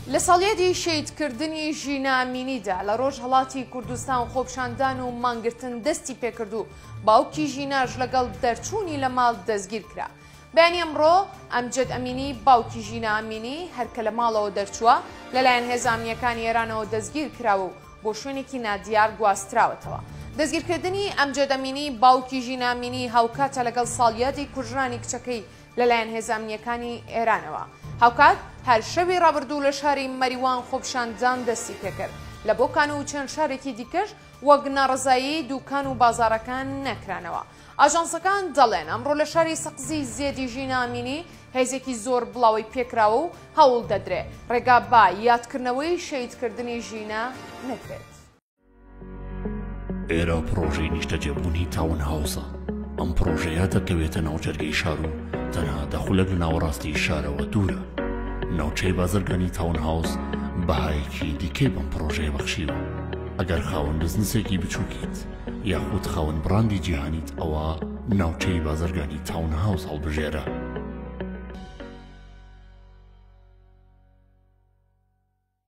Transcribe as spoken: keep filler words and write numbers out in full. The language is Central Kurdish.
لە ساڵیادی شەیدکردنی ژینە ئەمینیدا لە ڕۆژهەڵاتی کوردستان و خۆپشاندان و مانگرتن دەستی پێکرد و باوکی ژیناش لەگەڵ دەرچوونی لە ماڵ دەستگیر کرا. بەیانی ئەمڕۆ ئەمجەد ئەمینی باوکی ژینە ئەمینی هەرکە لە ماڵەوە دەرچووە لەلایەن هێزە ئەمنیەکانی ئێرانەوە دەستگیر کراوە و بۆ شوێنێکی نادیار گواستراوەتەوە. دەستگیرکردنی ئەمجەد ئەمینی باوکی ژینە ئەمینی هاوکاتە لەگەڵ ساڵیادی کوژرانی کچەکەی لەلایەن هێزە ئەمنیەکانی ئێرانەوە. هاوکات هەر شەوی ڕابردوو لە شاری مەریوان خۆپشاندان دەستی پێکرد. لە بۆکان و چەند شارێکی دیکەش وەک ناڕزایی دووکان و بازارەکان نەکرانەوە. ئاژانسەکان دەڵێن ئەمڕۆ لە شاری سەقزی زێدی ژینە ئەمینی هێزێکی زۆر بڵاوی پێکراوە و هەوڵ دەدرێ ڕێگا با یادکردنەوەی شەیدکردنی ژینە نەکرێت. ئێرە پرۆژەی نیشتەجێبوونی تاون هاوسە. ئەم پرۆژەیە دەکەوێتە ناو جەرگەی شار و تەنها دەخولەک لە ناوەڕاستی شارەوە دوورە. ناوچەی بازرگانی تاون هاوس بەهایەکی دیکەی بەم پرۆژەیە بەخشیوە. ئەگەر خاوەن بزنسێکی بچووکیت یاخود خاوەن بڕاندی جیهانیت ئەوە ناوچەی بازرگانی تاون هاوس هەڵبژێرە.